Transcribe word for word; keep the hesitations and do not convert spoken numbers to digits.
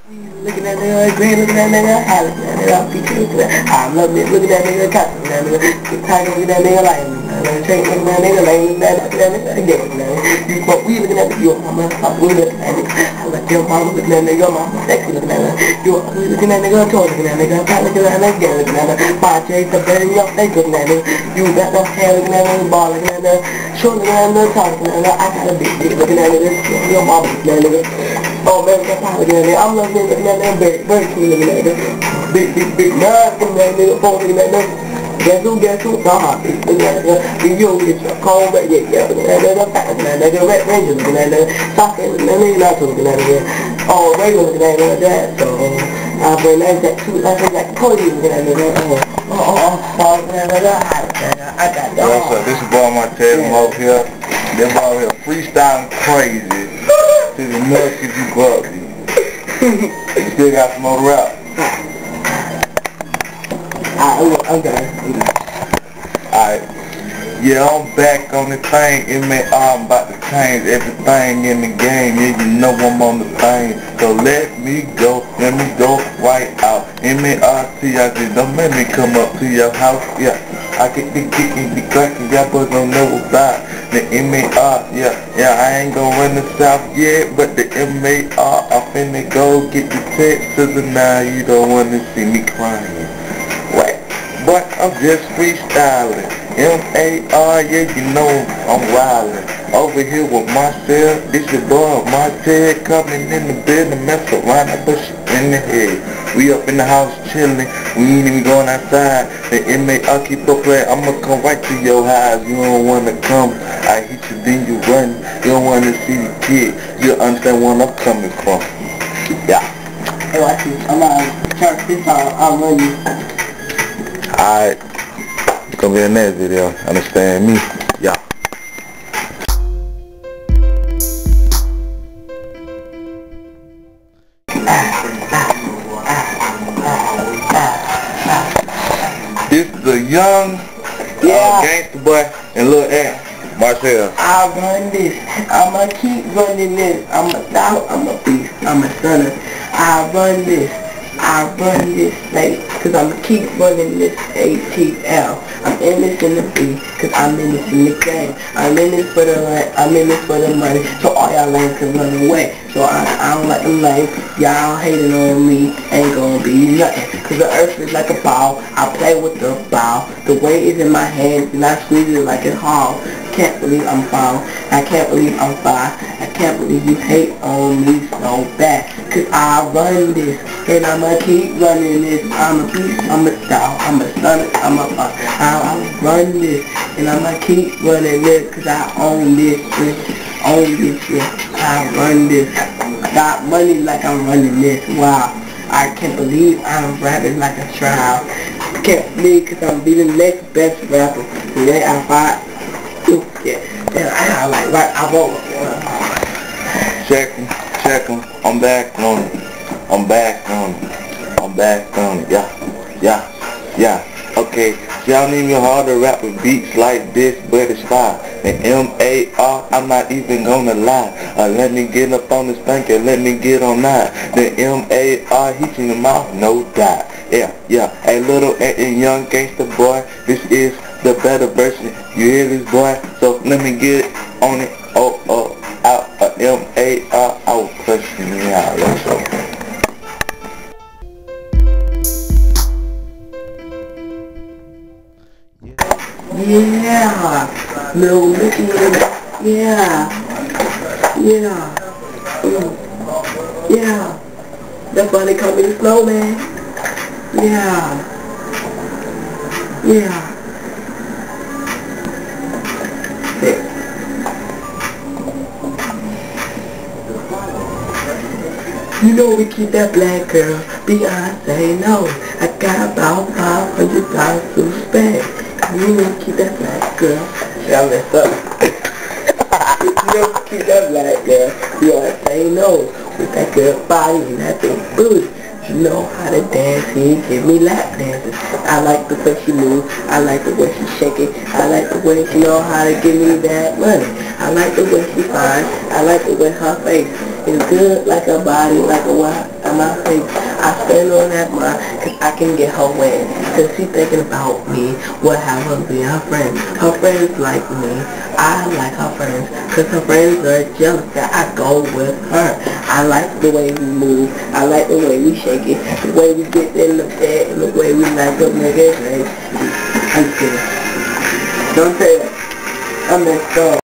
Looking at nigga, green looking at nigga, high looking at nigga, feature looking at nigga, I'm loving it, looking at nigga, cotton looking at nigga, tiger looking at nigga, lion looking at nigga, train looking at nigga, lane looking at nigga, again looking at nigga, you smoke weed looking at nigga, you a mama, fuck weed looking at nigga, I like your mama looking at nigga, your mama sexy looking at nigga, you ugly looking at nigga, toy looking at nigga, fat looking at nigga, again looking at nigga, my chase up there in your face looking at nigga, you got no hair looking at nigga, ball looking at nigga, short looking at nigga, tall looking at nigga, I got a big dick looking at nigga, your mama looking at nigga. Oh man, that's how looking at nigga. I'm loving it looking at nigga, very, very cool looking at nigga. Big, big, big nine looking at nigga, phone looking at nigga. Guess who, guess who? Nah, looking at nigga. You don't get your cold red, yeah, yeah, looking at nigga. Fat looking at nigga, red ranger looking at nigga. Socket looking at nigga, not looking at nigga. Oh, regular looking at nigga, that. So, I bring that, that two, I think that Cody looking at nigga. Oh, oh, oh, oh, looking at nigga, hot looking at nigga. I got that. What's up? This is boy Martiz and Marcell. This boy here freestyling crazy. To the nuts if you bugsy. You still got some more rap. Alright, okay. Alright. Yeah, I'm back on the thing. It may I'm about to change everything in the game. Yeah, you know I'm on the thing. So let me go, let me go right out. M A R T I just don't let me come up to your house. Yeah, I get the kicking, the cracking, y'all boys don't know about the M A R. Yeah, yeah, I ain't gonna run the south yet, but the M A R, I finna go get the text to the now. You don't wanna see me crying. What? But I'm just freestyling. M A R, yeah, you know I'm wildin'. Over here with Marcell, this your boy Martiz coming in the bed and mess around, I push you in the head. We up in the house chillin', we ain't even going outside. The M A R keep up playing, I'ma come right to your house. You don't wanna come, I hit you, then you run. You don't wanna see the kid, you understand where I'm coming from. Yeah. Hey, watch this, I'm gonna turn this on, I'll run you. Alright. It's gonna be in the next video, understand me? Yeah. This is a young yeah. uh, gangster boy and Lil Ant, Marcell. I run this. I'ma keep running this. I'm a stout, I'm a beast, I'm a stunner. I run this. I run this like, cause I'ma keep running this A T L. I'm in this in the B, cause I'm in this in the game. I'm in this for the right, I'm in this for the money, so all y'all lanes can run away. So I, I don't like them lame, y'all hating on me, ain't gonna be nothing. Cause the earth is like a ball, I play with the ball. The weight is in my hands and I squeeze it like a hall. Can't believe I'm foul, I can't believe I'm fine. I can't believe you hate on me so bad. Cause I run this, and I'ma keep running this. I'm a beast, I'm a style, I'm a stunner, I'm a fun. I, I run this, and I'ma keep running this. Cause I own this shit, own this shit. I run this. Got money like I'm running this. Wow, I can't believe I'm rapping like a trial. Can't believe cause I'm be the next best rapper. Today I fight. Yeah, yeah, I like right. I won't. Check him, check him. I'm back on it. I'm back on it. I'm back on it. Yeah, yeah, yeah. Okay, y'all need me hard to rap with beats like this, but it's fire. And M A R, I'm not even gonna lie. Uh, let me get up on this thing and let me get on that. The M A R, he's in the mouth, no doubt. Yeah, yeah. A little and young gangster boy, this is the better version. You hear this boy? So let me get on it. Oh, oh, out. Uh, M A R, I was pushing me out. Let's go. Yeah, little Mickey, yeah, yeah, mm. Yeah, that's why they call me the snowman, yeah, yeah. Hey. You know we keep that black girl, Beyonce, no, I got about five hundred dollars to spend. You know keep that black girl. Y'all messed up. You know keep that black girl. You always say no. With that good body and that big booty. You know how to dance here. Give me lap dances. I like the way she moves. I like the way she shake it. I like the way she know how to give me that money. I like the way she fine. I like the way her face is good like a body, like a wild. out my face. I spend on that mind cause I can get her way. Cause she thinking about me, what have her be her friends. Her friends like me, I like her friends. Cause her friends are jealous that I go with her. I like the way we move, I like the way we shake it, the way we get in the bed, and the way we like to make it right. I'm kidding. Don't say that. I'm messed up.